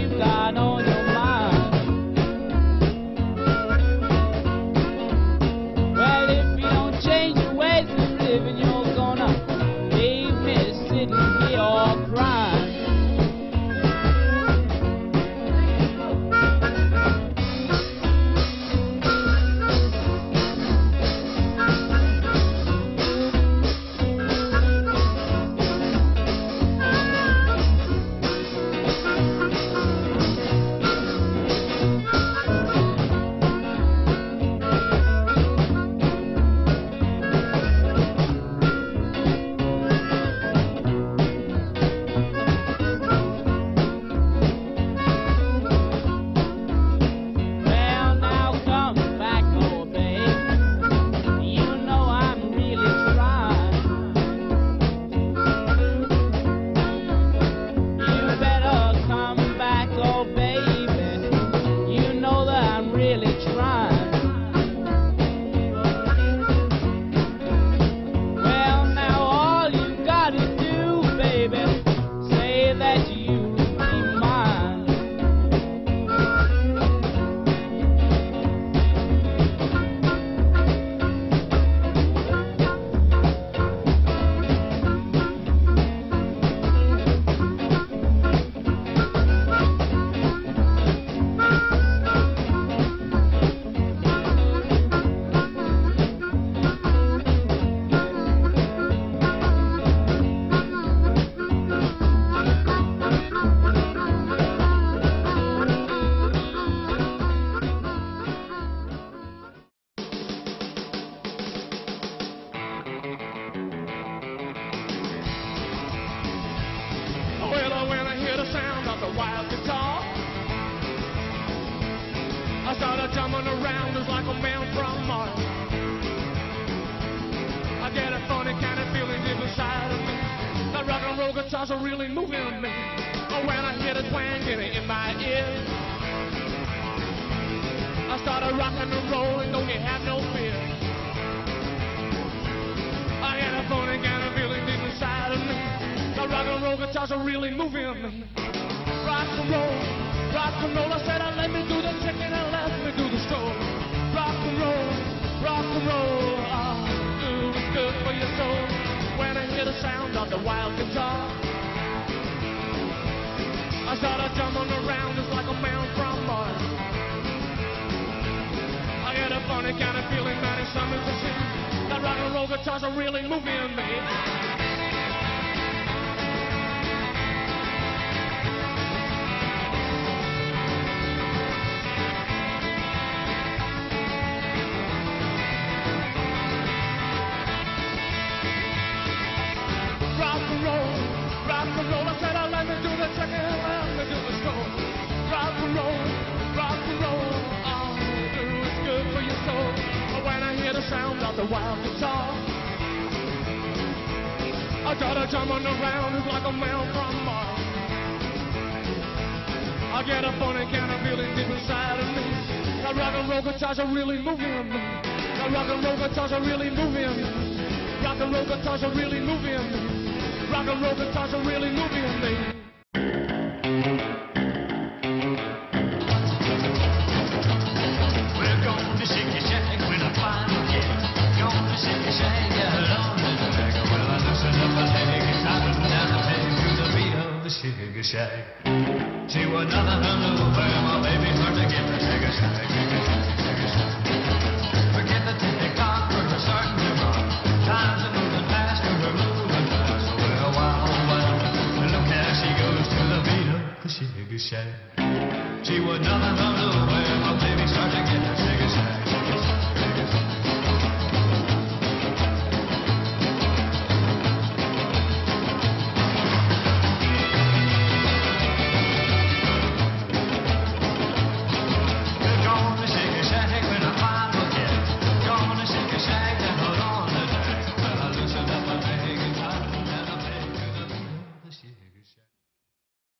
you got on your mind. Well, if you don't change your ways of living, you're gonna leave me sitting here all crying. When I hear the sound of the wild guitar, I started jumping around just like a man from Mars. I get a funny kind of feeling deep inside of me. The rock and roll guitars are really moving me. When I hear the twang in my ears, I started rocking and rolling, don't you have no fear. I get a funny kind of feeling deep inside of me. The rock and roll guitars are really moving me. Rock and roll, I said I let me do the chicken and let me do the stroll. Rock and roll, ooh, it's good for your soul. When I hear the sound of the wild guitar, I started jumping around just like a man from Mars. I get a funny kind of feeling that it's something to see. The rock and roll guitars are really moving me. I said I let me do the chicken, let me do the stroll. Rock and roll, ooh, it's good for your soul. When I hear the sound of the wild guitar, I gotta jumping around just like a man from Mars. I get a funny kind of feeling deep inside of me. The rock and roll guitars are really moving me. The rock and roll guitars are really moving me. Rock and roll guitars are really moving me. Rock and roll guitars are really moving me. We're going to shake your shack when I finally get it. Going to shake your shack, get along in the back. Well, I loosen up my leg and I went down the peg to the beat of the sugar shack. She was nothing to lose, where my baby heard to get the sugar shack. Forget the tick-tock, we're starting to rock. Times are moving fast, we're moving fast. Sugar shack. She would nothing from nowhere, my baby started to get the sugar shack.